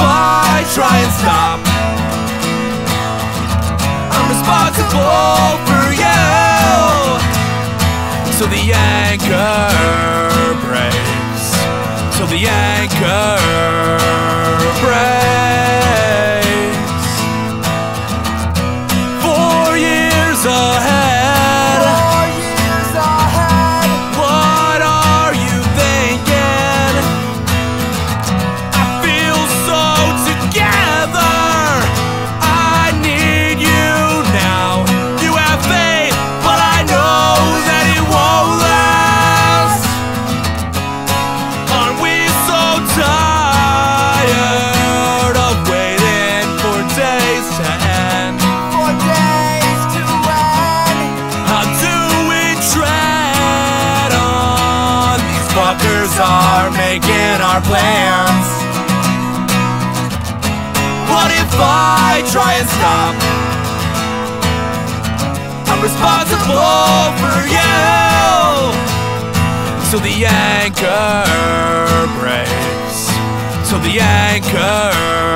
I try and stop? I'm responsible for you. So the anchor breaks. So the anchor breaks. 4 years ahead. 4 years ahead. What are you thinking? I feel so together. I need you now. You have faith, but I know that it won't last. Aren't we so tired of waiting for days to end? 4 days to end. How do we tread on? These fuckers are making our plans. What if I try and stop? I'm responsible for you. So the anchor breaks. So the anchor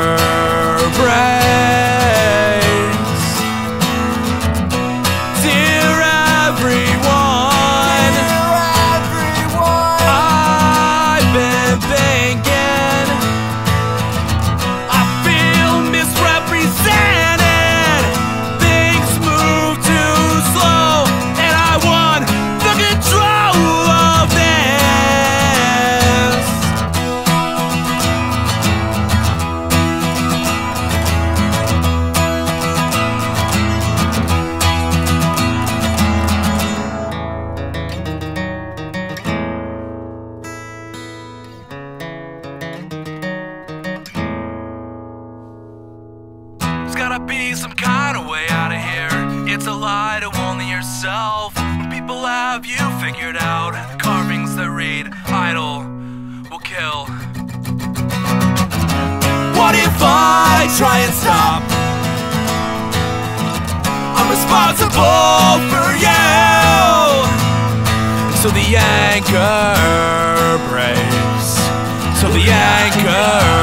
breaks. Dear everyone, Dear everyone, I've been thinking. I feel misrepresented. Things move too slow, and I want the control of this. There's gotta be some kind of way out of here. It's a lie to only yourself. When people have you figured out, the carvings that read idle will kill. What if I try and stop? I'm responsible for you. So the anchor breaks. So the anchor